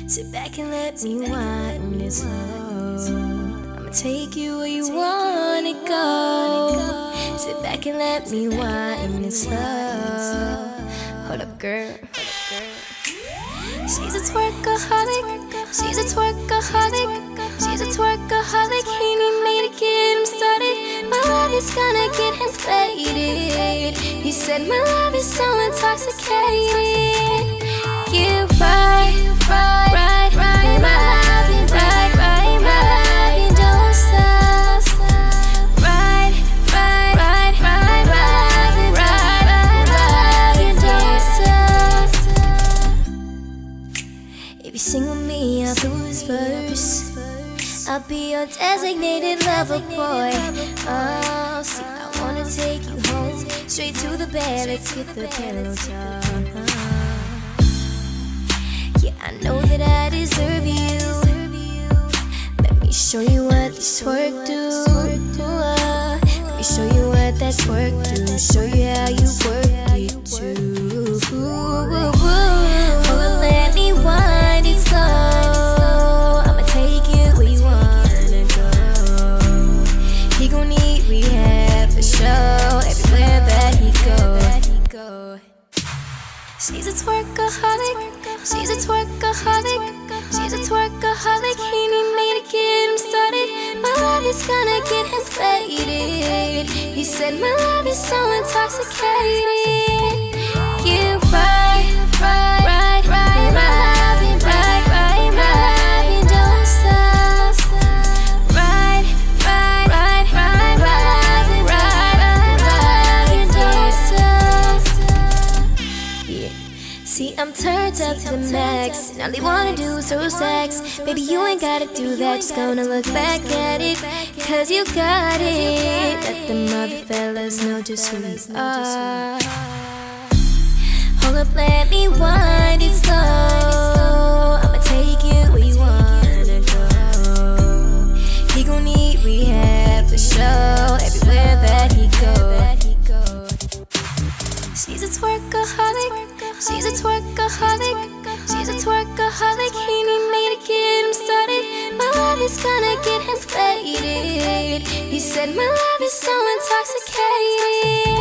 Sit back and let me wind it slow. I'ma take you where you wanna go. Sit back and let me wind it slow. Hold up, girl. She's a twerkaholic. She's a twerkaholic. She's a twerkaholic. He need me to get him started. My love is gonna get him faded. He said my love is so intoxicated. Yeah, right, my love, right, my love, and don't stop. Right, my love, and don't stop. If you sing with me, I'll do his verse. I'll be your designated lover boy. Oh, see, I wanna take you home, straight to the bed. Let's get the pillow talk. Yeah, I know that I deserve you. Let me show you what this twerk do. Let me show you what that twerk do. Show you how you work it too. Oh, let me wind it slow. I'ma take you where you wanna go. He gon' need rehab for sure. Everywhere that he go. She's a twerkaholic. She's a twerkaholic. She's a twerkaholic. He need me to get him started. My love is gonna get him faded. He said my love is so intoxicated. Yeah, right, my love, and right, my love, and don't stop. Right, my love, and right, and don't stop. Yeah. See, I'm turned up to the max, and all they wanna do is throw sex. Baby, you ain't gotta do that, just gonna look back at it, cause you got it. Let them other fellas know just who you are. Hold up, let me wind it slow. I'ma take you where you wanna go. He gon' need rehab for sure, everywhere that he go. She's a twerkaholic. She's a twerkaholic. She's a twerkaholic. He need me to get him started. My love is gonna get him faded. He said my love is so intoxicated.